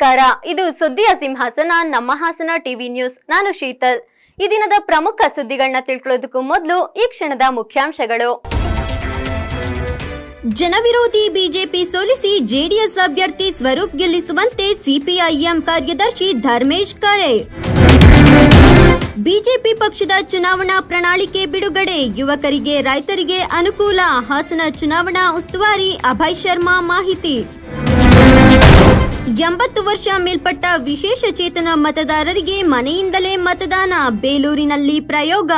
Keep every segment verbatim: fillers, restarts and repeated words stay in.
ನಮಸ್ಕಾರ. ಇದು ಸುದ್ದಿಯ ಸಿಂಹಾಸನ, ನಮ್ಮ ಹಾಸನ ಟಿವಿ ನ್ಯೂಸ್. ನಾನು ಶೀತಲ್. ಈ ದಿನದ ಪ್ರಮುಖ ಸುದ್ದಿಗಳನ್ನ ತಿಳ್ಕೊಳ್ಳೋದಕ್ಕೂ ಮೊದಲು ಈ ಕ್ಷಣದ ಮುಖ್ಯಾಂಶಗಳು. ಜನವಿರೋಧಿ ಬಿಜೆಪಿ ಸೋಲಿಸಿ ಜೆಡಿಎಸ್ ಅಭ್ಯರ್ಥಿ ಸ್ವರೂಪ್ ಗೆಲ್ಲಿಸುವಂತೆ ಸಿಪಿಐಎಂ ಕಾರ್ಯದರ್ಶಿ ಧರ್ಮೇಶ್ ಕರೆ. ಬಿಜೆಪಿ ಪಕ್ಷದ ಚುನಾವಣಾ ಪ್ರಣಾಳಿಕೆ ಬಿಡುಗಡೆ, ಯುವಕರಿಗೆ ರೈತರಿಗೆ ಅನುಕೂಲ. ಹಾಸನ ಚುನಾವಣಾ ಉಸ್ತುವಾರಿ ಅಭಯ್ ಶರ್ಮಾ ಮಾಹಿತಿ. ಎಂಬತ್ತು ವರ್ಷ ಮೇಲ್ಪಟ್ಟ ವಿಶೇಷ ಚೇತನ ಮತದಾರರಿಗೆ ಮನೆಯಿಂದಲೇ ಮತದಾನ, ಬೇಲೂರಿನಲ್ಲಿ ಪ್ರಯೋಗ.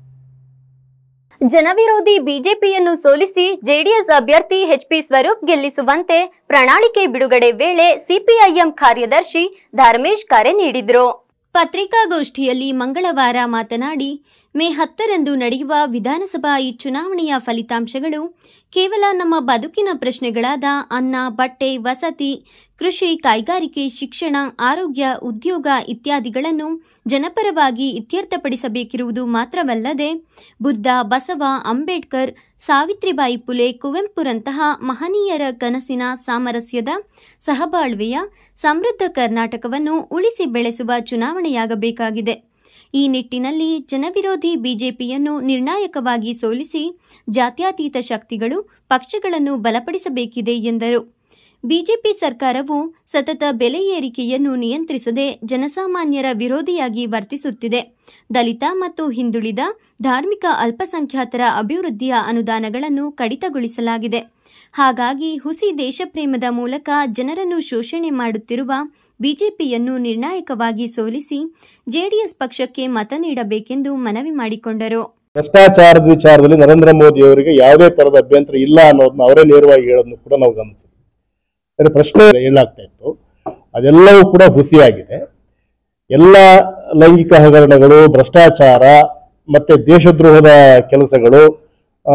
ಜನವಿರೋಧಿ ಬಿಜೆಪಿಯನ್ನು ಸೋಲಿಸಿ ಜೆಡಿಎಸ್ ಅಭ್ಯರ್ಥಿ ಎಚ್ಪಿ ಸ್ವರೂಪ್ ಗೆಲ್ಲಿಸುವಂತೆ ಪ್ರಣಾಳಿಕೆ ಬಿಡುಗಡೆ ವೇಳೆ ಸಿಪಿಐಎಂ ಕಾರ್ಯದರ್ಶಿ ಧರ್ಮೇಶ್ ಕರೆ ನೀಡಿದರು. ಪತ್ರಿಕಾಗೋಷ್ಠಿಯಲ್ಲಿ ಮಂಗಳವಾರ ಮಾತನಾಡಿ, ಮೇ ಹತ್ತರಂದು ನಡೆಯುವ ವಿಧಾನಸಭಾ ಈ ಚುನಾವಣೆಯ ಫಲಿತಾಂಶಗಳು ಕೇವಲ ನಮ್ಮ ಬದುಕಿನ ಪ್ರಶ್ನೆಗಳಾದ ಅನ್ನ, ಬಟ್ಟೆ, ವಸತಿ, ಕೃಷಿ, ಕೈಗಾರಿಕೆ, ಶಿಕ್ಷಣ, ಆರೋಗ್ಯ, ಉದ್ಯೋಗ ಇತ್ಯಾದಿಗಳನ್ನು ಜನಪರವಾಗಿ ಇತ್ಯರ್ಥಪಡಿಸಬೇಕಿರುವುದು ಮಾತ್ರವಲ್ಲದೆ ಬುದ್ಧ, ಬಸವ, ಅಂಬೇಡ್ಕರ್, ಸಾವಿತ್ರಿಬಾಯಿ ಪುಲೆ, ಕುವೆಂಪುರಂತಹ ಮಹನೀಯರ ಕನಸಿನ ಸಾಮರಸ್ಯದ ಸಹಬಾಳ್ವೆಯ ಸಮೃದ್ಧ ಕರ್ನಾಟಕವನ್ನು ಉಳಿಸಿ ಬೆಳೆಸುವ ಚುನಾವಣೆಯಾಗಬೇಕಾಗಿದೆ. ಈ ನಿಟ್ಟಿನಲ್ಲಿ ಜನವಿರೋಧಿ ಬಿಜೆಪಿಯನ್ನು ನಿರ್ಣಾಯಕವಾಗಿ ಸೋಲಿಸಿ ಜಾತ್ಯತೀತ ಶಕ್ತಿಗಳು, ಪಕ್ಷಗಳನ್ನು ಬಲಪಡಿಸಬೇಕಿದೆ ಎಂದರು. ಬಿಜೆಪಿ ಸರ್ಕಾರವು ಸತತ ಬೆಲೆ ಏರಿಕೆಯನ್ನು ನಿಯಂತ್ರಿಸದೆ ಜನಸಾಮಾನ್ಯರ ವಿರೋಧಿಯಾಗಿ ವರ್ತಿಸುತ್ತಿದೆ. ದಲಿತ ಮತ್ತು ಹಿಂದುಳಿದ, ಧಾರ್ಮಿಕ ಅಲ್ಪಸಂಖ್ಯಾತರ ಅಭಿವೃದ್ಧಿಯ ಅನುದಾನಗಳನ್ನು ಕಡಿತಗೊಳಿಸಲಾಗಿದೆ. ಹಾಗಾಗಿ ಹುಸಿ ದೇಶಪ್ರೇಮದ ಮೂಲಕ ಜನರನ್ನು ಶೋಷಣೆ ಮಾಡುತ್ತಿರುವ ಬಿಜೆಪಿಯನ್ನು ನಿರ್ಣಾಯಕವಾಗಿ ಸೋಲಿಸಿ ಜೆಡಿಎಸ್ ಪಕ್ಷಕ್ಕೆ ಮತ ನೀಡಬೇಕೆಂದು ಮನವಿ ಮಾಡಿಕೊಂಡರು. ಭ್ರಷ್ಟಾಚಾರದ ವಿಚಾರದಲ್ಲಿ ನರೇಂದ್ರ ಮೋದಿ ಅವರಿಗೆ ಯಾವುದೇ ತರದ ಅಭ್ಯಂತರ ಇಲ್ಲ ಅನ್ನೋದನ್ನ ಅವರೇ ನೇರವಾಗಿ ಹೇಳೋದನ್ನು ಕೂಡ ನಾವು ಗಮನಿಸಿದ್ವಿ. ಪ್ರಶ್ನೆ ಏನಾಗ್ತಾ ಇತ್ತು, ಅದೆಲ್ಲವೂ ಕೂಡ ಹುಸಿಯಾಗಿದೆ. ಎಲ್ಲ ಲೈಂಗಿಕ ಹಗರಣಗಳು, ಭ್ರಷ್ಟಾಚಾರ ಮತ್ತೆ ದೇಶದ್ರೋಹದ ಕೆಲಸಗಳು, ಆ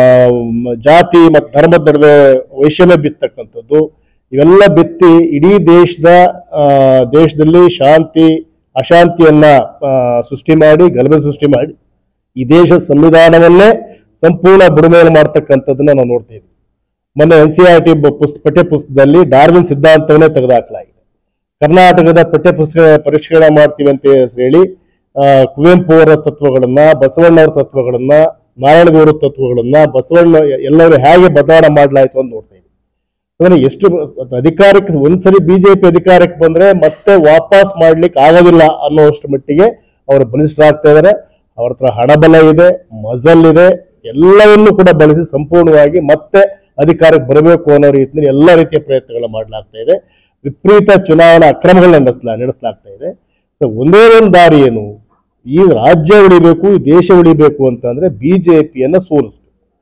ಜಾತಿ ಮತ್ತು ಧರ್ಮದ ನಡುವೆ ವೈಷಮ್ಯ ಬಿತ್ತಕ್ಕಂಥದ್ದು, ಇವೆಲ್ಲ ಬಿತ್ತಿ ಇಡೀ ದೇಶದ ದೇಶದಲ್ಲಿ ಶಾಂತಿ ಅಶಾಂತಿಯನ್ನ ಸೃಷ್ಟಿ ಮಾಡಿ, ಗಲಭೆ ಸೃಷ್ಟಿ ಮಾಡಿ ಈ ದೇಶದ ಸಂವಿಧಾನವನ್ನೇ ಸಂಪೂರ್ಣ ಬುಡಮೇಲು ಮಾಡ್ತಕ್ಕಂಥದ್ದನ್ನ ನಾವು ನೋಡ್ತಾ ಇದ್ವಿ. ಮೊನ್ನೆ ಎನ್ ಸಿ ಆರ್ ಟಿ ಪಠ್ಯ ಪುಸ್ತಕದಲ್ಲಿ ಡಾರ್ವಿನ್ ಸಿದ್ಧಾಂತವನ್ನೇ ತೆಗೆದುಹಾಕಲಾಗಿದೆ. ಕರ್ನಾಟಕದ ಪಠ್ಯ ಪುಸ್ತಕ ಪರಿಷ್ಕರಣೆ ಮಾಡ್ತೀವಿ ಅಂತ ಹೇಳಿ ಕುವೆಂಪು ಅವರ ತತ್ವಗಳನ್ನ, ಬಸವಣ್ಣವರ ತತ್ವಗಳನ್ನ, ನಾರಾಯಣಗೌಡರ ತತ್ವಗಳನ್ನ, ಬಸವಣ್ಣ ಎಲ್ಲರೂ ಹೇಗೆ ಬದಲಾವಣೆ ಮಾಡಲಾಯಿತು ಅಂತ ನೋಡ್ತಾ ಇದ್ವಿ. ಅಂದ್ರೆ ಎಷ್ಟು ಅಧಿಕಾರಕ್ಕೆ ಒಂದ್ಸರಿ ಬಿಜೆಪಿ ಅಧಿಕಾರಕ್ಕೆ ಬಂದ್ರೆ ಮತ್ತೆ ವಾಪಸ್ ಮಾಡ್ಲಿಕ್ಕೆ ಆಗೋದಿಲ್ಲ ಅನ್ನೋಷ್ಟು ಮಟ್ಟಿಗೆ ಅವರು ಬಲಿಷ್ಠರಾಗ್ತಾ ಇದ್ದಾರೆ. ಅವ್ರ ಹತ್ರ ಹಣಬಲ ಇದೆ, ಮಜಲ್ ಇದೆ, ಎಲ್ಲವನ್ನೂ ಕೂಡ ಬಳಸಿ ಸಂಪೂರ್ಣವಾಗಿ ಮತ್ತೆ ಅಧಿಕಾರಕ್ಕೆ ಬರಬೇಕು ಅನ್ನೋ ರೀತಿಯಲ್ಲಿ ಎಲ್ಲ ರೀತಿಯ ಪ್ರಯತ್ನಗಳನ್ನ ಮಾಡಲಾಗ್ತಾ ಇದೆ. ವಿಪರೀತ ಚುನಾವಣಾ ಅಕ್ರಮಗಳನ್ನ ನಡೆಸ್ಲಾ ನಡೆಸಲಾಗ್ತಾ ಇದೆ. ಒಂದೇ ಒಂದು ದಾರಿ ಏನು, ಈ ರಾಜ್ಯ ಉಳಿಬೇಕು, ಈ ದೇಶ ಉಳಿಬೇಕು ಅಂತಂದ್ರೆ ಬಿಜೆಪಿಯನ್ನ ಸೋಲಿಸ್ಬೇಕು.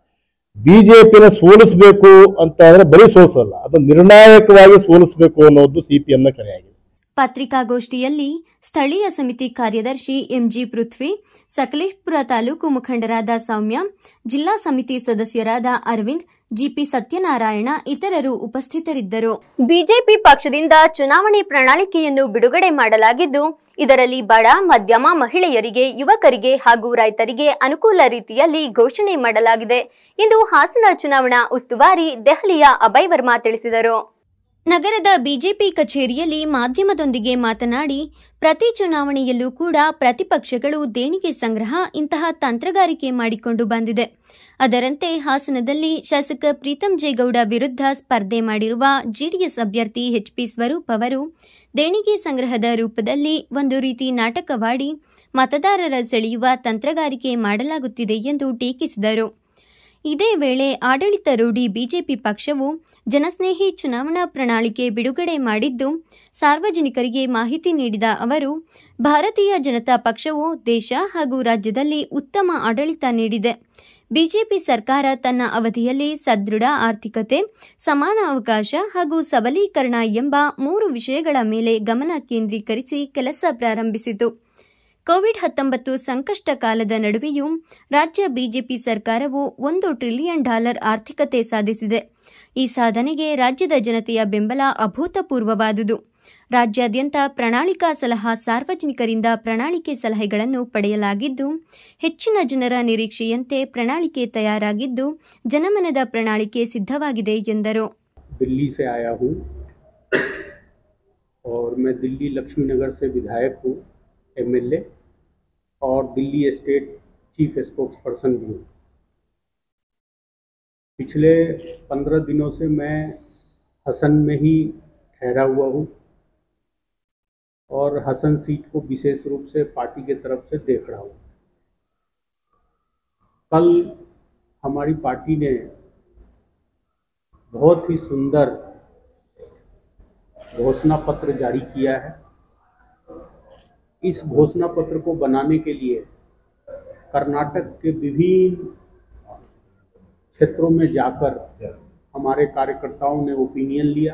ಬಿಜೆಪಿನ ಸೋಲಿಸಬೇಕು ಅಂತ ಅಂದ್ರೆ ಬರೀ ಸೋಲಿಸಲ್ಲ, ಅದು ನಿರ್ಣಾಯಕವಾಗಿ ಸೋಲಿಸಬೇಕು ಅನ್ನೋದು ಸಿಪಿಎಂನ ಕರೆಯಾಗಿದೆ. ಪತ್ರಿಕಾಗೋಷ್ಠಿಯಲ್ಲಿ ಸ್ಥಳೀಯ ಸಮಿತಿ ಕಾರ್ಯದರ್ಶಿ ಎಂಜಿ ಪೃಥ್ವಿ, ಸಕಲೇಶಪುರ ತಾಲೂಕು ಮುಖಂಡರಾದ ಸೌಮ್ಯ, ಜಿಲ್ಲಾ ಸಮಿತಿ ಸದಸ್ಯರಾದ ಅರವಿಂದ್, ಜಿಪಿ ಸತ್ಯನಾರಾಯಣ ಇತರರು ಉಪಸ್ಥಿತರಿದ್ದರು. ಬಿಜೆಪಿ ಪಕ್ಷದಿಂದ ಚುನಾವಣೆ ಪ್ರಣಾಳಿಕೆಯನ್ನು ಬಿಡುಗಡೆ ಮಾಡಲಾಗಿದ್ದು, ಇದರಲ್ಲಿ ಬಡ, ಮಧ್ಯಮ, ಮಹಿಳೆಯರಿಗೆ, ಯುವಕರಿಗೆ ಹಾಗೂ ರೈತರಿಗೆ ಅನುಕೂಲ ರೀತಿಯಲ್ಲಿ ಘೋಷಣೆ ಮಾಡಲಾಗಿದೆ ಎಂದು ಹಾಸನ ಚುನಾವಣಾ ಉಸ್ತುವಾರಿ ದೆಹಲಿಯ ಅಭಯ್ ವರ್ಮಾ ತಿಳಿಸಿದರು. ನಗರದ ಬಿಜೆಪಿ ಕಚೇರಿಯಲ್ಲಿ ಮಾಧ್ಯಮದೊಂದಿಗೆ ಮಾತನಾಡಿ, ಪ್ರತಿ ಚುನಾವಣೆಯಲ್ಲೂ ಕೂಡ ಪ್ರತಿಪಕ್ಷಗಳು ದೇಣಿಗೆ ಸಂಗ್ರಹ ಇಂತಹ ತಂತ್ರಗಾರಿಕೆ ಮಾಡಿಕೊಂಡು ಬಂದಿದೆ. ಅದರಂತೆ ಹಾಸನದಲ್ಲಿ ಶಾಸಕ ಪ್ರೀತಂ ಜೇಗೌಡ ವಿರುದ್ಧ ಸ್ಪರ್ಧೆ ಮಾಡಿರುವ ಜೆಡಿಎಸ್ ಅಭ್ಯರ್ಥಿ ಎಚ್ಪಿ ಸ್ವರೂಪ್ ಅವರು ದೇಣಿಗೆ ಸಂಗ್ರಹದ ರೂಪದಲ್ಲಿ ಒಂದು ರೀತಿ ನಾಟಕವಾಡಿ ಮತದಾರರ ಸೆಳೆಯುವ ತಂತ್ರಗಾರಿಕೆ ಮಾಡಲಾಗುತ್ತಿದೆ ಎಂದು ಟೀಕಿಸಿದರು. ಇದೇ ವೇಳೆ ಆಡಳಿತಾರೂಢಿ ಬಿಜೆಪಿ ಪಕ್ಷವು ಜನಸ್ನೇಹಿ ಚುನಾವಣಾ ಪ್ರಣಾಳಿಕೆ ಬಿಡುಗಡೆ ಮಾಡಿದ್ದು, ಸಾರ್ವಜನಿಕರಿಗೆ ಮಾಹಿತಿ ನೀಡಿದ ಅವರು, ಭಾರತೀಯ ಜನತಾ ಪಕ್ಷವು ದೇಶ ಹಾಗೂ ರಾಜ್ಯದಲ್ಲಿ ಉತ್ತಮ ಆಡಳಿತ ನೀಡಿದೆ. ಬಿಜೆಪಿ ಸರ್ಕಾರ ತನ್ನ ಅವಧಿಯಲ್ಲಿ ಸದೃಢ ಆರ್ಥಿಕತೆ, ಸಮಾನ ಅವಕಾಶ ಹಾಗೂ ಸಬಲೀಕರಣ ಎಂಬ ಮೂರು ವಿಷಯಗಳ ಮೇಲೆ ಗಮನ ಕೇಂದ್ರೀಕರಿಸಿ ಕೆಲಸ ಪ್ರಾರಂಭಿಸಿತು. ಕೋವಿಡ್ ಹತ್ತೊಂಬತ್ತು ಸಂಕಷ್ಟ ಕಾಲದ ನಡುವೆಯೂ ರಾಜ್ಯ ಬಿಜೆಪಿ ಸರ್ಕಾರವು ಒಂದು ಟ್ರಿಲಿಯನ್ ಡಾಲರ್ ಆರ್ಥಿಕತೆ ಸಾಧಿಸಿದೆ. ಈ ಸಾಧನೆಗೆ ರಾಜ್ಯದ ಜನತೆಯ ಬೆಂಬಲ ಅಭೂತಪೂರ್ವವಾದುದು. ರಾಜ್ಯಾದ್ಯಂತ ಪ್ರಣಾಳಿಕಾ ಸಲಹಾ ಸಾರ್ವಜನಿಕರಿಂದ ಪ್ರಣಾಳಿಕೆ ಸಲಹೆಗಳನ್ನು ಪಡೆಯಲಾಗಿದ್ದು, ಹೆಚ್ಚಿನ ಜನರ ನಿರೀಕ್ಷೆಯಂತೆ ಪ್ರಣಾಳಿಕೆ ತಯಾರಾಗಿದ್ದು, ಜನಮನದ ಪ್ರಣಾಳಿಕೆ ಸಿದ್ಧವಾಗಿದೆ ಎಂದರು. दिल्ली से आया हूँ और मैं दिल्ली लक्ष्मी नगर से विधायक हूँ, एमएलए, और Delhi state chief spokesperson भी हूँ। पिछले पंद्रह दिनों से मैं हसन में ही ठहरा हुआ हूँ और हसन सीट को विशेष रूप से पार्टी के तरफ से देख रहा हूँ। कल हमारी पार्टी ने बहुत ही सुंदर घोषणा पत्र जारी किया है। इस घोषणा पत्र को बनाने के लिए कर्नाटक के विभिन्न क्षेत्रों में जाकर हमारे कार्यकर्ताओं ने ओपिनियन लिया।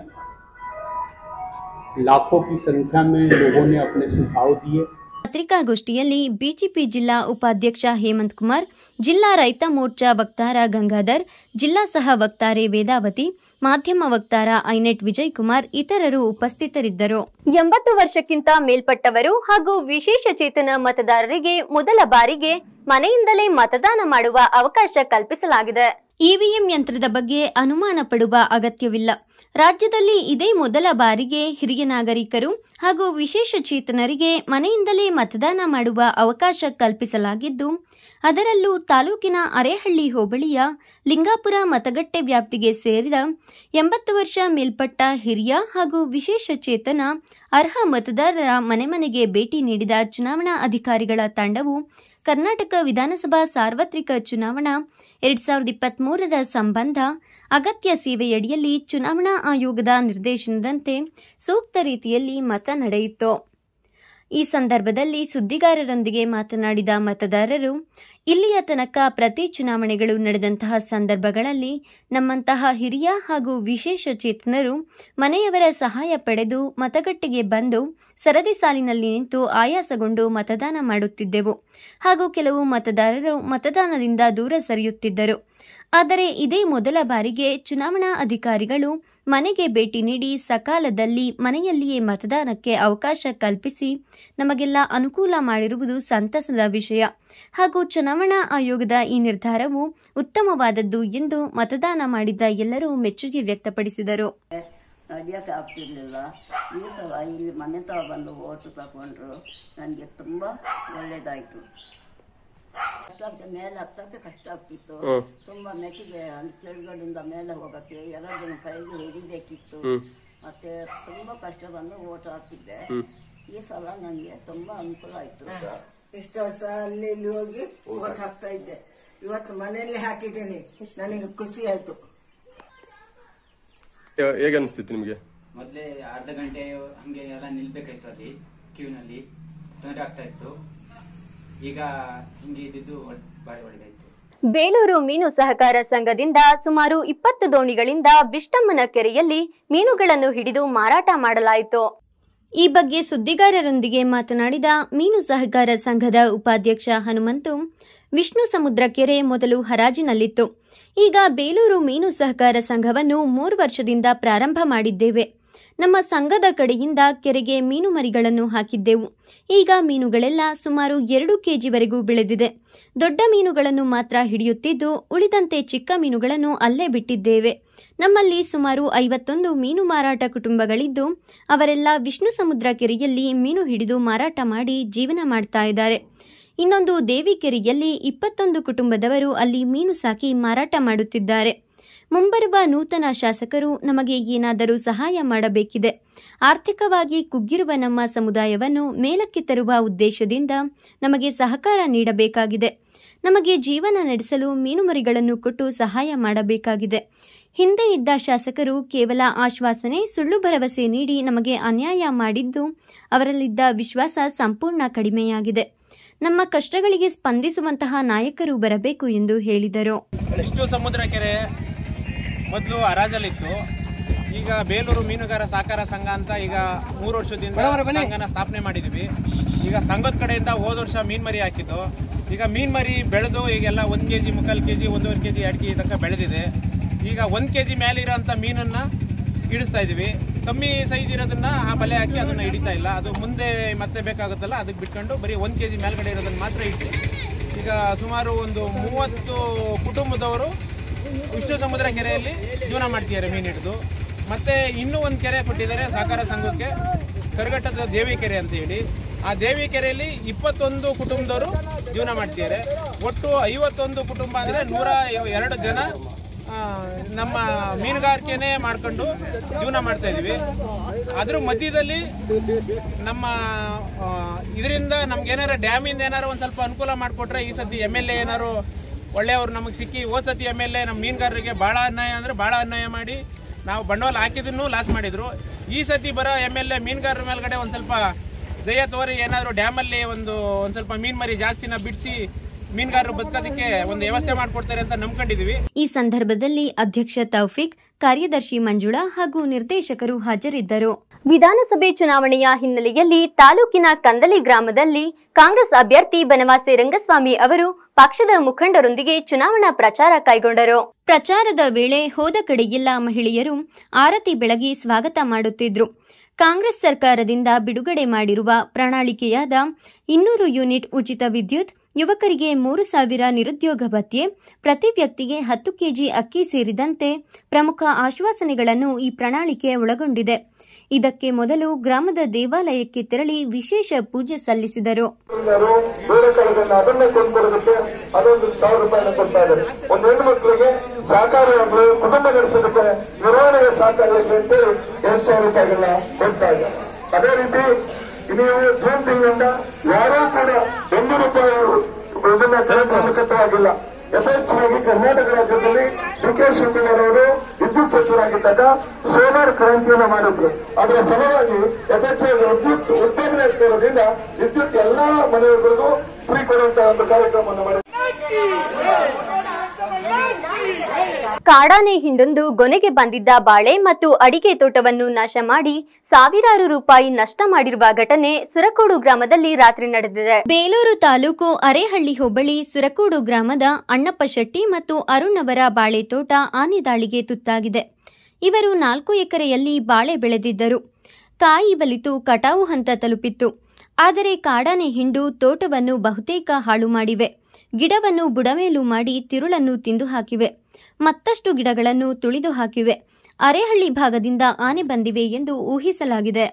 लाखों की संख्या में लोगों ने अपने सुझाव दिए। ಪತ್ರಿಕಾಗೋಷ್ಠಿಯಲ್ಲಿ ಬಿಜೆಪಿ ಜಿಲ್ಲಾ ಉಪಾಧ್ಯಕ್ಷ ಹೇಮಂತ್ ಕುಮಾರ್, ಜಿಲ್ಲಾ ರೈತ ಮೋರ್ಚಾ ವಕ್ತಾರ ಗಂಗಾಧರ್, ಜಿಲ್ಲಾ ಸಹ ವಕ್ತಾರೆ ವೇದಾವತಿ, ಮಾಧ್ಯಮ ವಕ್ತಾರ ಐನೆಟ್ ವಿಜಯ್ ಕುಮಾರ್ ಇತರರು ಉಪಸ್ಥಿತರಿದ್ದರು. ಎಂಬತ್ತು ವರ್ಷಕ್ಕಿಂತ ಮೇಲ್ಪಟ್ಟವರು ಹಾಗೂ ವಿಶೇಷ ಚೇತನ ಮತದಾರರಿಗೆ ಮೊದಲ ಬಾರಿಗೆ ಮನೆಯಿಂದಲೇ ಮತದಾನ ಮಾಡುವ ಅವಕಾಶ ಕಲ್ಪಿಸಲಾಗಿದೆ. ಇವಿಎಂ ಯಂತ್ರದ ಬಗ್ಗೆ ಅನುಮಾನ ಪಡುವ ಅಗತ್ಯವಿಲ್ಲ. ರಾಜ್ಯದಲ್ಲಿ ಇದೇ ಮೊದಲ ಬಾರಿಗೆ ಹಿರಿಯ ನಾಗರಿಕರು ಹಾಗೂ ವಿಶೇಷ ಚೇತನರಿಗೆ ಮನೆಯಿಂದಲೇ ಮತದಾನ ಮಾಡುವ ಅವಕಾಶ ಕಲ್ಪಿಸಲಾಗಿದ್ದು, ಅದರಲ್ಲೂ ತಾಲೂಕಿನ ಅರೇಹಳ್ಳಿ ಹೋಬಳಿಯ ಲಿಂಗಾಪುರ ಮತಗಟ್ಟೆ ವ್ಯಾಪ್ತಿಗೆ ಸೇರಿದ ಎಂಬತ್ತು ವರ್ಷ ಮೇಲ್ಪಟ್ಟ ಹಿರಿಯ ಹಾಗೂ ವಿಶೇಷ ಚೇತನ ಅರ್ಹ ಮತದಾರರ ಮನೆ ಮನೆಗೆ ಭೇಟಿ ನೀಡಿದ ಚುನಾವಣಾ ಅಧಿಕಾರಿಗಳ ತಂಡವು ಕರ್ನಾಟಕ ವಿಧಾನಸಭಾ ಸಾರ್ವತ್ರಿಕ ಚುನಾವಣಾ ಎರಡ್ ಸಾವಿರದ ಇಪ್ಪತ್ತ್ ಮೂರರ ಸಂಬಂಧ ಅಗತ್ಯ ಸೇವೆಯಡಿಯಲ್ಲಿ ಚುನಾವಣಾ ಆಯೋಗದ ನಿರ್ದೇಶನದಂತೆ ಸೂಕ್ತ ರೀತಿಯಲ್ಲಿ ಮತ ನಡೆಯಿತು. ಈ ಸಂದರ್ಭದಲ್ಲಿ ಸುದ್ದಿಗಾರರೊಂದಿಗೆ ಮಾತನಾಡಿದ ಮತದಾರರು, ಇಲ್ಲಿಯ ತನಕ ಪ್ರತಿ ಚುನಾವಣೆಗಳು ನಡೆದಂತಹ ಸಂದರ್ಭಗಳಲ್ಲಿ ನಮ್ಮಂತಹ ಹಿರಿಯ ಹಾಗೂ ವಿಶೇಷ ಚೇತನರು ಮನೆಯವರ ಸಹಾಯ ಪಡೆದು ಮತಗಟ್ಟೆಗೆ ಬಂದು ಸರದಿ ಸಾಲಿನಲ್ಲಿ ನಿಂತು ಆಯಾಸಗೊಂಡು ಮತದಾನ ಮಾಡುತ್ತಿದ್ದೆವು ಹಾಗೂ ಕೆಲವು ಮತದಾರರು ಮತದಾನದಿಂದ ದೂರ ಸರಿಯುತ್ತಿದ್ದರು. ಆದರೆ ಇದೇ ಮೊದಲ ಬಾರಿಗೆ ಚುನಾವಣಾ ಅಧಿಕಾರಿಗಳು ಮನೆಗೆ ಭೇಟಿ ನೀಡಿ ಸಕಾಲದಲ್ಲಿ ಮನೆಯಲ್ಲಿಯೇ ಮತದಾನಕ್ಕೆ ಅವಕಾಶ ಕಲ್ಪಿಸಿ ನಮಗೆಲ್ಲ ಅನುಕೂಲ ಮಾಡಿರುವುದು ಸಂತಸದ ವಿಷಯ ಹಾಗೂ ಚುನಾವಣಾ ಆಯೋಗದ ಈ ನಿರ್ಧಾರವು ಉತ್ತಮವಾದದ್ದು ಎಂದು ಮತದಾನ ಮಾಡಿದ ಎಲ್ಲರೂ ಮೆಚ್ಚುಗೆ ವ್ಯಕ್ತಪಡಿಸಿದರು. ನಡೆಯೋಕೆ ಆಗ್ತಿರ್ಲಿಲ್ಲ. ಈ ಸಲ ಇಲ್ಲಿ ಮನೆ ತ ಬಂದು ಓಟು ತಗೊಂಡ್ರು. ನನಗೆ ತುಂಬ ಒಳ್ಳೇದಾಯಿತು. ಕಷ್ಟ ಮೇಲೆ ಹತ್ತಕ್ಕೆ ಕಷ್ಟ ಆಗ್ತಿತ್ತು. ತುಂಬ ಮೆಟ್ಟಿಗೆ ಕೆಳಗಡೆಯಿಂದ ಮೇಲೆ ಹೋಗಕ್ಕೆ ಎರಡು ಜನ ಕೈಗೆ ಹಿಡಿಬೇಕಿತ್ತು. ಮತ್ತೆ ತುಂಬ ಕಷ್ಟ ಬಂದು ಓಟ್ ಹಾಕ್ತಿದ್ದೆ. ಈ ಸಲ ನನಗೆ ತುಂಬ ಅನುಕೂಲ ಆಯ್ತು. ಇಷ್ಟು ವರ್ಷ ಅಲ್ಲಿ ಇಲ್ಲಿ ಹೋಗಿ ಓಟ್ ಹಾಕ್ತಾ ಇದ್ದೆ. ಇವತ್ತು ಮನೆಯಲ್ಲಿ ಹಾಕಿದ್ದೀನಿ. ನನಗೆ ಖುಷಿ ಆಯ್ತು. ಹೇಗೆ ಅನಿಸ್ತಿತ್ತು ನಿಮಗೆ? ಮೊದಲೇ ಅರ್ಧ ಗಂಟೆ ಹಂಗೆ ಎಲ್ಲ ನಿಲ್ಬೇಕಾಯ್ತು ಅಲ್ಲಿ ಕ್ಯೂನಲ್ಲಿ, ತೊಂದರೆ ಆಗ್ತಾ ಇತ್ತು. ಈಗ ಹಿಂಗೆ ಇದ್ದಿದ್ದು ಬಾರಿ ಒಳ್ಳೆದಾಯ್ತು. ಬೇಲೂರು ಮೀನು ಸಹಕಾರ ಸಂಘದಿಂದ ಸುಮಾರು ಇಪ್ಪತ್ತು ದೋಣಿಗಳಿಂದ ಬಿಷ್ಟಮ್ಮನ ಕೆರೆಯಲ್ಲಿ ಮೀನುಗಳನ್ನು ಹಿಡಿದು ಮಾರಾಟ ಮಾಡಲಾಯಿತು. ಈ ಬಗ್ಗೆ ಸುದ್ದಿಗಾರರೊಂದಿಗೆ ಮಾತನಾಡಿದ ಮೀನು ಸಹಕಾರ ಸಂಘದ ಉಪಾಧ್ಯಕ್ಷ ಹನುಮಂತು, ವಿಷ್ಣು ಸಮುದ್ರ ಕೆರೆ ಮೊದಲು ಹರಾಜಿನಲ್ಲಿತ್ತು. ಈಗ ಬೇಲೂರು ಮೀನು ಸಹಕಾರ ಸಂಘವನ್ನು ಮೂರು ವರ್ಷದಿಂದ ಪ್ರಾರಂಭ ಮಾಡಿದ್ದೇವೆ. ನಮ್ಮ ಸಂಘದ ಕಡೆಯಿಂದ ಕೆರೆಗೆ ಮೀನು ಮರಿಗಳನ್ನು ಹಾಕಿದ್ದೆವು. ಈಗ ಮೀನುಗಳೆಲ್ಲ ಸುಮಾರು ಎರಡು ಕೆಜಿವರೆಗೂ ಬೆಳೆದಿದೆ. ದೊಡ್ಡ ಮೀನುಗಳನ್ನು ಮಾತ್ರ ಹಿಡಿಯುತ್ತಿದ್ದು, ಉಳಿದಂತೆ ಚಿಕ್ಕ ಮೀನುಗಳನ್ನು ಅಲ್ಲೇ ಬಿಟ್ಟಿದ್ದೇವೆ. ನಮ್ಮಲ್ಲಿ ಸುಮಾರು ಐವತ್ತೊಂದು ಮೀನು ಮಾರಾಟ ಕುಟುಂಬಗಳಿದ್ದು, ಅವರೆಲ್ಲ ವಿಷ್ಣು ಸಮುದ್ರ ಕೆರೆಯಲ್ಲಿ ಮೀನು ಹಿಡಿದು ಮಾರಾಟ ಮಾಡಿ ಜೀವನ ಮಾಡ್ತಾ ಇದ್ದಾರೆ. ಇನ್ನೊಂದು ದೇವಿಕೆರೆಯಲ್ಲಿ ಇಪ್ಪತ್ತೊಂದು ಕುಟುಂಬದವರು ಅಲ್ಲಿ ಮೀನು ಸಾಕಿ ಮಾರಾಟ ಮಾಡುತ್ತಿದ್ದಾರೆ. ಮುಂಬರುವ ನೂತನ ಶಾಸಕರು ನಮಗೆ ಏನಾದರೂ ಸಹಾಯ ಮಾಡಬೇಕಿದೆ. ಆರ್ಥಿಕವಾಗಿ ಕುಗ್ಗಿರುವ ನಮ್ಮ ಸಮುದಾಯವನ್ನು ಮೇಲಕ್ಕೆ ತರುವ ಉದ್ದೇಶದಿಂದ ನಮಗೆ ಸಹಕಾರ ನೀಡಬೇಕಾಗಿದೆ. ನಮಗೆ ಜೀವನ ನಡೆಸಲು ಮೀನುಮರಿಗಳನ್ನು ಕೊಟ್ಟು ಸಹಾಯ ಮಾಡಬೇಕಾಗಿದೆ. ಹಿಂದೆ ಇದ್ದ ಶಾಸಕರು ಕೇವಲ ಆಶ್ವಾಸನೆ, ಸುಳ್ಳು ಭರವಸೆ ನೀಡಿ ನಮಗೆ ಅನ್ಯಾಯ ಮಾಡಿದ್ದು, ಅವರಲ್ಲಿದ್ದ ವಿಶ್ವಾಸ ಸಂಪೂರ್ಣ ಕಡಿಮೆಯಾಗಿದೆ. ನಮ್ಮ ಕಷ್ಟಗಳಿಗೆ ಸ್ಪಂದಿಸುವಂತಹ ನಾಯಕರು ಬರಬೇಕು ಎಂದು ಹೇಳಿದರು. ವಿಷ್ಣು ಸಮುದ್ರ ಕೆರೆ ಮೊದಲು ಹರಾಜಲ್ಲಿತ್ತು. ಈಗ ಬೇಲೂರು ಮೀನುಗಾರ ಸಹಕಾರ ಸಂಘ ಅಂತ ಈಗ ಮೂರು ವರ್ಷದಿಂದ ಸಂಘನ ಸ್ಥಾಪನೆ ಮಾಡಿದ್ದೀವಿ. ಈಗ ಸಂಘದ ಕಡೆಯಿಂದ ಹೋದ ವರ್ಷ ಮೀನು ಮರಿ ಹಾಕಿದ್ದು. ಈಗ ಮೀನು ಮರಿ ಬೆಳೆದು ಈಗೆಲ್ಲ ಒಂದು ಕೆ ಜಿ ಮುಕ್ಕಾಲು ಕೆ ಜಿ ಒಂದೂವರೆ ಕೆ ಜಿ ಎರಡು ಕೆ ಜಿ ತನಕ ಬೆಳೆದಿದೆ. ಈಗ ಒಂದು ಕೆ ಜಿ ಮೇಲೆ ಇರೋಂಥ ಮೀನನ್ನು ಹಿಡಿಸ್ತಾ ಇದ್ದೀವಿ. ಕಮ್ಮಿ ಸೈಜ್ ಇರೋದನ್ನ ಆ ಬಲೆ ಹಾಕಿ ಅದನ್ನು ಹಿಡಿತಾ ಇಲ್ಲ. ಅದು ಮುಂದೆ ಮತ್ತೆ ಬೇಕಾಗುತ್ತಲ್ಲ, ಅದಕ್ಕೆ ಬಿಟ್ಕೊಂಡು ಬರೀ ಒಂದು ಕೆ ಜಿ ಮೇಲ್ಗಡೆ ಇರೋದನ್ನು ಮಾತ್ರ ಇಟ್ಟು ಈಗ ಸುಮಾರು ಒಂದು ಮೂವತ್ತು ಕುಟುಂಬದವರು ವಿಷ್ಣು ಸಮುದ್ರ ಕೆರೆಯಲ್ಲಿ ಜೀವನ ಮಾಡ್ತಿದ್ದಾರೆ ಮೀನು ಹಿಡಿದು. ಮತ್ತು ಇನ್ನೂ ಒಂದು ಕೆರೆ ಕೊಟ್ಟಿದ್ದಾರೆ ಸಹಕಾರ ಸಂಘಕ್ಕೆ. ಕರಘಟ್ಟದ ದೇವಿಕೆರೆ ಅಂತ ಹೇಳಿ. ಆ ದೇವಿಕೆರೆಯಲ್ಲಿ ಇಪ್ಪತ್ತೊಂದು ಕುಟುಂಬದವರು ಜೀವನ ಮಾಡ್ತಿದ್ದಾರೆ. ಒಟ್ಟು ಐವತ್ತೊಂದು ಕುಟುಂಬ ಅಂದರೆ ನೂರ ಎರಡು ಜನ ನಮ್ಮ ಮೀನುಗಾರಿಕೆನೇ ಮಾಡ್ಕೊಂಡು ಜೀವನ ಮಾಡ್ತಾ ಇದೀವಿ. ಅದ್ರ ಮಧ್ಯದಲ್ಲಿ ನಮ್ಮ ಇದರಿಂದ ನಮ್ಗೆ ಏನಾರು ಡ್ಯಾಮಿಂದ ಏನಾರು ಒಂದು ಸ್ವಲ್ಪ ಅನುಕೂಲ ಮಾಡಿಕೊಟ್ರೆ ಈ ಸತಿ ಎಮ್ ಎಲ್ ಎ ಏನಾರು ಒಳ್ಳೆಯವ್ರು ನಮಗೆ ಸಿಕ್ಕಿ ಹೋದ ಸತಿ ಎಮ್ ಎಲ್ ಎ ನಮ್ಮ ಮೀನುಗಾರರಿಗೆ ಭಾಳ ಅನ್ಯಾಯ ಅಂದರೆ ಭಾಳ ಅನ್ಯಾಯ ಮಾಡಿ ನಾವು ಬಂಡವಾಳ ಹಾಕಿದ್ದನ್ನು ಲಾಸ್ ಮಾಡಿದ್ರು. ಈ ಸತಿ ಬರೋ ಎಮ್ ಎಲ್ ಎ ಮೀನುಗಾರರ ಮೇಲ್ಗಡೆ ಒಂದು ಸ್ವಲ್ಪ ದಯ ತೋರಿ ಏನಾದರೂ ಡ್ಯಾಮಲ್ಲಿ ಒಂದು ಒಂದು ಸ್ವಲ್ಪ ಮೀನು ಮರಿ ಜಾಸ್ತಿನ ಬಿಡಿಸಿ ಮೀನುಗಾರರು ಬದುಕೋದಕ್ಕೆ ಒಂದು ವ್ಯವಸ್ಥೆ ಮಾಡಿಕೊಡ್ತಾರೆ ಅಂತ ನಂಬ್ಕೊಂಡಿದೀವಿ. ಈ ಸಂದರ್ಭದಲ್ಲಿ ಅಧ್ಯಕ್ಷ ತೌಫಿಕ್, ಕಾರ್ಯದರ್ಶಿ ಮಂಜುಳಾ ಹಾಗೂ ನಿರ್ದೇಶಕರು ಹಾಜರಿದ್ದರು. ವಿಧಾನಸಭೆ ಚುನಾವಣೆಯ ಹಿನ್ನೆಲೆಯಲ್ಲಿ ತಾಲೂಕಿನ ಕಂದಲಿ ಗ್ರಾಮದಲ್ಲಿ ಕಾಂಗ್ರೆಸ್ ಅಭ್ಯರ್ಥಿ ಬನವಾಸಿ ರಂಗಸ್ವಾಮಿ ಅವರು ಪಕ್ಷದ ಮುಖಂಡರೊಂದಿಗೆ ಚುನಾವಣಾ ಪ್ರಚಾರ ಕೈಗೊಂಡರು. ಪ್ರಚಾರದ ವೇಳೆ ಹೋದ ಕಡೆಯೆಲ್ಲ ಮಹಿಳೆಯರು ಆರತಿ ಬೆಳಗಿ ಸ್ವಾಗತ ಮಾಡುತ್ತಿದ್ರು. ಕಾಂಗ್ರೆಸ್ ಸರ್ಕಾರದಿಂದ ಬಿಡುಗಡೆ ಮಾಡಿರುವ ಪ್ರಣಾಳಿಕೆಯಾದ ಇನ್ನೂರು ಯೂನಿಟ್ ಉಚಿತ ವಿದ್ಯುತ್, ಯುವಕರಿಗೆ ಮೂರು ಸಾವಿರ ನಿರುದ್ಯೋಗ ಭತ್ಯೆ, ಪ್ರತಿ ವ್ಯಕ್ತಿಗೆ ಹತ್ತು ಕೆಜಿ ಅಕ್ಕಿ ಸೇರಿದಂತೆ ಪ್ರಮುಖ ಆಶ್ವಾಸನೆಗಳನ್ನು ಈ ಪ್ರಣಾಳಿಕೆ ಒಳಗೊಂಡಿದೆ. ಇದಕ್ಕೆ ಮೊದಲು ಗ್ರಾಮದ ದೇವಾಲಯಕ್ಕೆ ತೆರಳಿ ವಿಶೇಷ ಪೂಜೆ ಸಲ್ಲಿಸಿದರು. ಅದನ್ನೇ ಕೊಂಡ್ಕೊಡೋದಕ್ಕೆ ಅದೊಂದು ಸಾವಿರ ರೂಪಾಯಿನ ಕೊಡ್ತಾ ಇದ್ದಾರೆ. ಒಂದು ಹೆಣ್ಣು ಮಕ್ಕಳಿಗೆ ಸಹಕಾರಿಯಾಗಿ ಕುಟುಂಬ ನಡೆಸೋದಕ್ಕೆ ನಿರ್ವಹಣೆಗೆ ಸಹಕಾರಿಯಾಗಿ ಅಂತ ಎರಡ್ ಸಾವಿರ ರೂಪಾಯಿಗಳನ್ನ ಕೊಡ್ತಾ ಇದ್ದಾರೆ. ಅದೇ ರೀತಿ ನೀವು ಜೂನ್ ತಿಂಗಳಿಂದ ಯಾರೂ ಕೂಡ ಒಂದು ರೂಪಾಯಿ ಇದನ್ನ ಸರಕಾರವಾಗಿಲ್ಲ. ಯಥೇಚ್ಛವಾಗಿ ಕರ್ನಾಟಕ ರಾಜ್ಯದಲ್ಲಿ ಡಿ ಕೆ ಶಿವಕುಮಾರ್ ಅವರು ವಿದ್ಯುತ್ ಸಚಿವರಾಗಿದ್ದಾಗ ಸೋಲಾರ್ ಕ್ರಾಂತಿಯನ್ನು ಮಾಡಿದ್ರು. ಅದರ ಫಲವಾಗಿ ಯಥೇಚ್ಛವಾಗಿ ವಿದ್ಯುತ್ ಉತ್ಪಾದನೆ ಇರೋದ್ರಿಂದ ವಿದ್ಯುತ್ ಎಲ್ಲಾ ಮನೆಗಳಿಗೂ ಫ್ರೀ ಕೊಡುವಂತಹ ಒಂದು ಕಾರ್ಯಕ್ರಮವನ್ನು ಮಾಡಿದ್ರು. ಕಾಡಾನೆ ಹಿಂಡೊಂದು ಗೊನೆಗೆ ಬಂದಿದ್ದ ಬಾಳೆ ಮತ್ತು ಅಡಿಕೆ ತೋಟವನ್ನು ನಾಶ ಮಾಡಿ ಸಾವಿರಾರು ರೂಪಾಯಿ ನಷ್ಟ ಮಾಡಿರುವ ಘಟನೆ ಸುರಕೋಡು ಗ್ರಾಮದಲ್ಲಿ ರಾತ್ರಿ ನಡೆದಿದೆ. ಬೇಲೂರು ತಾಲೂಕು ಅರೇಹಳ್ಳಿ ಹೋಬಳಿ ಸುರಕೋಡು ಗ್ರಾಮದ ಅಣ್ಣಪ್ಪ ಶೆಟ್ಟಿ ಮತ್ತು ಅರುಣ್ ಅವರ ಬಾಳೆ ತೋಟ ಆನೆ ದಾಳಿಗೆ ತುತ್ತಾಗಿದೆ. ಇವರು ನಾಲ್ಕು ಎಕರೆಯಲ್ಲಿ ಬಾಳೆ ಬೆಳೆದಿದ್ದರು. ಕಾಯಿ ಬಲಿತು ಕಟಾವು ಹಂತ ತಲುಪಿತ್ತು. ಆದರೆ ಕಾಡಾನೆ ಹಿಂಡು ತೋಟವನ್ನು ಬಹುತೇಕ ಹಾಳು ಮಾಡಿವೆ. ಗಿಡವನ್ನು ಬುಡಮೇಲು ಮಾಡಿ ತಿರುಳನ್ನು ತಿಂದು ಹಾಕಿವೆ. ಮತ್ತಷ್ಟು ಗಿಡಗಳನ್ನು ತುಳಿದು ಹಾಕಿವೆ. ಅರೇಹಳ್ಳಿ ಭಾಗದಿಂದ ಆನೆ ಬಂದಿವೆ ಎಂದು ಊಹಿಸಲಾಗಿದೆ.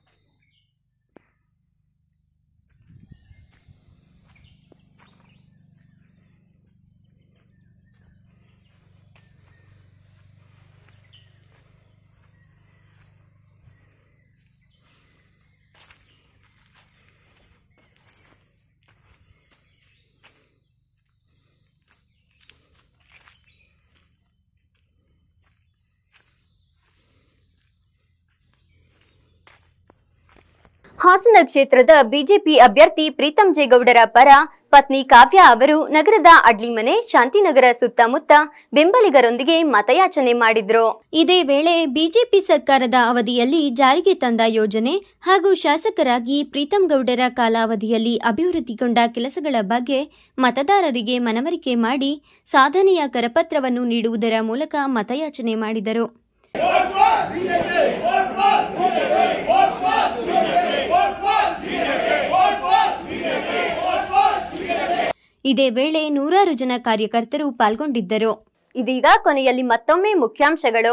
ಹಾಸನ ಕ್ಷೇತ್ರದ ಬಿಜೆಪಿ ಅಭ್ಯರ್ಥಿ ಪ್ರೀತಂ ಜೇಗೌಡರ ಪರ ಪತ್ನಿ ಕಾವ್ಯ ಅವರು ನಗರದ ಅಡ್ಲಿಮನೆ, ಶಾಂತಿನಗರ ಸುತ್ತಮುತ್ತ ಬೆಂಬಲಿಗರೊಂದಿಗೆ ಮತಯಾಚನೆ ಮಾಡಿದ್ರು. ಇದೇ ವೇಳೆ ಬಿಜೆಪಿ ಸರ್ಕಾರದ ಅವಧಿಯಲ್ಲಿ ಜಾರಿಗೆ ತಂದ ಯೋಜನೆ ಹಾಗೂ ಶಾಸಕರಾಗಿ ಪ್ರೀತಂ ಗೌಡರ ಕಾಲಾವಧಿಯಲ್ಲಿ ಅಭಿವೃದ್ಧಿಗೊಂಡ ಕೆಲಸಗಳ ಬಗ್ಗೆ ಮತದಾರರಿಗೆ ಮನವರಿಕೆ ಮಾಡಿ ಸಾಧನೆಯ ಕರಪತ್ರವನ್ನು ನೀಡುವುದರ ಮೂಲಕ ಮತಯಾಚನೆ ಮಾಡಿದರು. ಇದೇ ವೇಳೆ ನೂರಾರು ಜನ ಕಾರ್ಯಕರ್ತರು ಪಾಲ್ಗೊಂಡಿದ್ದರು. ಇದೀಗ ಕೊನೆಯಲ್ಲಿ ಮತ್ತೊಮ್ಮೆ ಮುಖ್ಯಾಂಶಗಳು.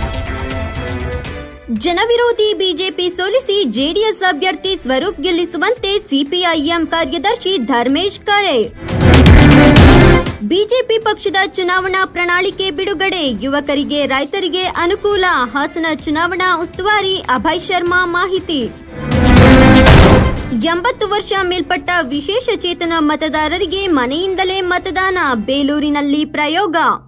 ಜನವಿರೋಧಿ ಬಿಜೆಪಿ ಸೋಲಿಸಿ ಜೆಡಿಎಸ್ ಅಭ್ಯರ್ಥಿ ಸ್ವರೂಪ್ ಗೆಲ್ಲಿಸುವಂತೆ ಸಿಪಿಐಎಂ ಕಾರ್ಯದರ್ಶಿ ಧರ್ಮೇಶ್ ಕರೆ. ಬಿಜೆಪಿ ಪಕ್ಷದ ಚುನಾವಣಾ ಪ್ರಣಾಳಿಕೆ ಬಿಡುಗಡೆ, ಯುವಕರಿಗೆ ರೈತರಿಗೆ ಅನುಕೂಲ. ಹಾಸನ ಚುನಾವಣಾ ಉಸ್ತುವಾರಿ ಅಭಯ್ ಶರ್ಮಾ ಮಾಹಿತಿ. ಎಂಬತ್ತು ವರ್ಷ ಮೇಲ್ಪಟ್ಟ ವಿಶೇಷ ಚೇತನ ಮತದಾರರಿಗೆ ಮನೆಯಿಂದಲೇ ಮತದಾನ, ಬೇಲೂರಿನಲ್ಲಿ ಪ್ರಯೋಗ.